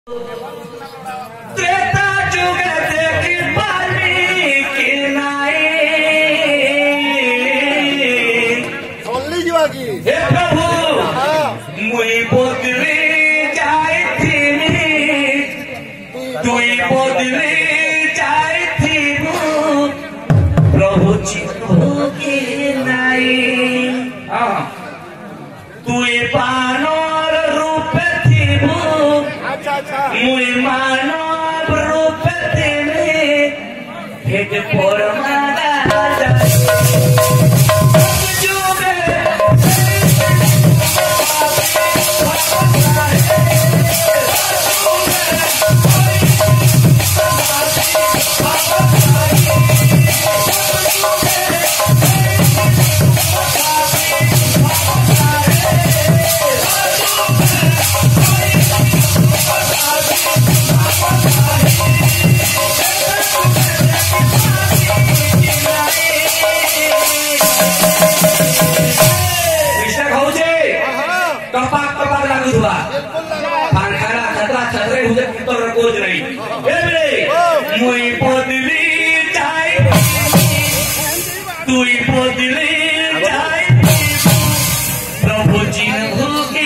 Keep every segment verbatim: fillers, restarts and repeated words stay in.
त्रेता जुग देखी पानी की नाई ओनली जुआ की हे प्रभु मुई बदली जाई थी तुई बदली जाई थी प्रभु चिन्ह की नाई तुई पानर रूप थी मुई मानव रूप तेरे भेद परमादा टपाक टपाक लागू हुआ खाना खतरा खतरे हुए तो कोच नहीं ए मेरे मुई बदली जाए तुई बदली जाए प्रभु चिन्ह की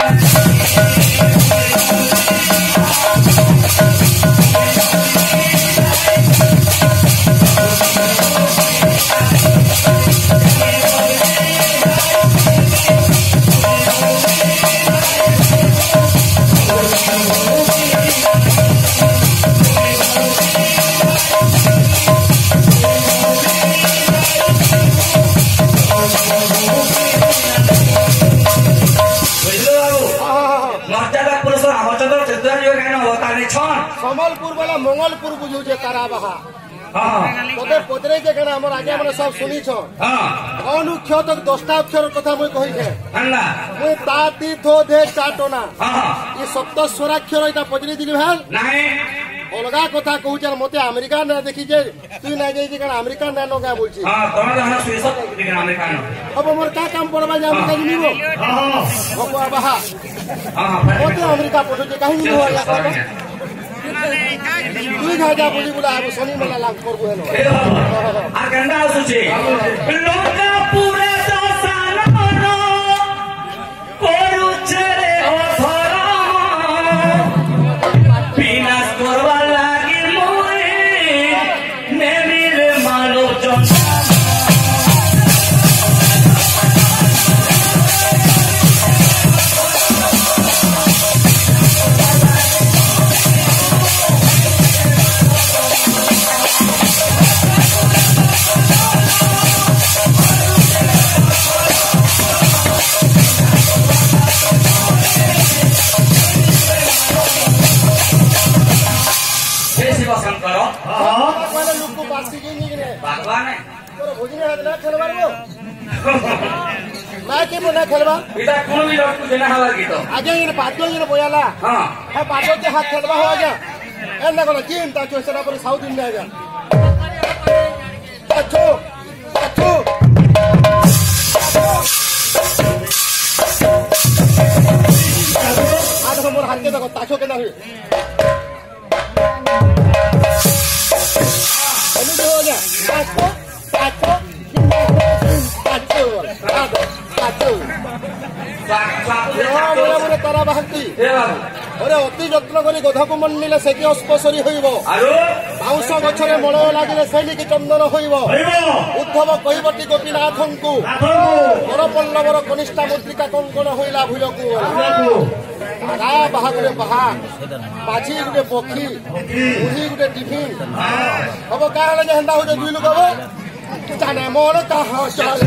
संबलपुर वाला मंगलपुर बुझे तारा बहा तोते पदरे के गणा हमर आगे हमने सब सुनी छो हां अनुक्षर तक दसटा अक्षर कथा मैं कहि छे हल्ला मैं ता तीर्थो दे चाटोना हां ई सप्त स्वराक्षर एटा पदरी दिली भाल नाही अलगा कथा कहू छ मते अमेरिका ना देखि जे तू ना जाई जे गणा अमेरिका ना नगा बोलछि हां तोना जहां सुइसा के गणा अमेरिका न अब हमर का काम पड़बा जे अमेरिका निबो हां भगवा बहा हां मते अमेरिका पठो जे काहे निबो या तुई घाजा बोली बोला अब शनि मेला लाग करबो हेलो आ गंडा सुचे लोका पूरे दसान मनो कोरु चरे अधर विनाश करवा लागी मोरे नेमिर मानो जन भगवान है तोर भोजने हाथ ना खेलबार गो मैं के मना खेलबा इटा कोन भी लोग देना हवा की तो आगे इन पातो इन बोयाला हां है पातो के हाथ खेलबा हो आजा एना कोन जिम ता चोसरा पर साउथ इंडिया आजा अच्छो अच्छो आज हमर हाथ के देखो ताछो के ना हुई Paco, Paco, Paco, Paco, Paco. तारा बाहती अरे अति जत्न करी गधा को मनिले सेकी अस्पसरी होइब बाउंस गछरे मळ लागिले सैनिक चंदन होइब उद्धव कहिबटी गोपीनाथंकु परपल्लवर कनिष्ठा मुद्रिका कंकण होइला भुलकु आगा बाहा गुटे बाहा पाछी गुटे पक्षी उही गुटे टिफिन अब काहे जे हंदा हो जे दुई लोग अब जाने मोर का हसल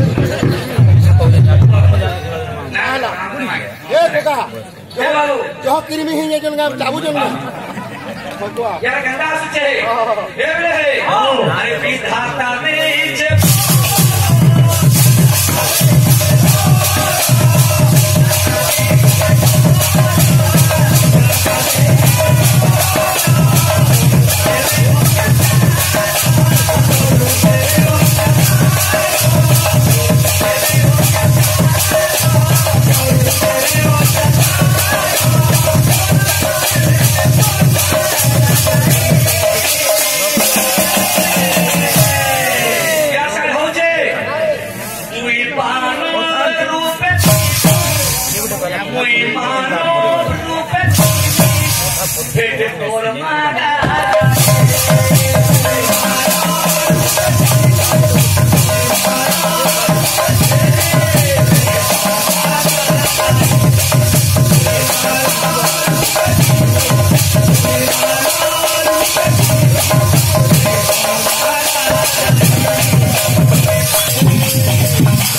नाला ए देखा जो जो किरमी ही जन गा चाबू जन भगवा यार गंदा सुचे ए रे अरे विधाता में जे मुई मानो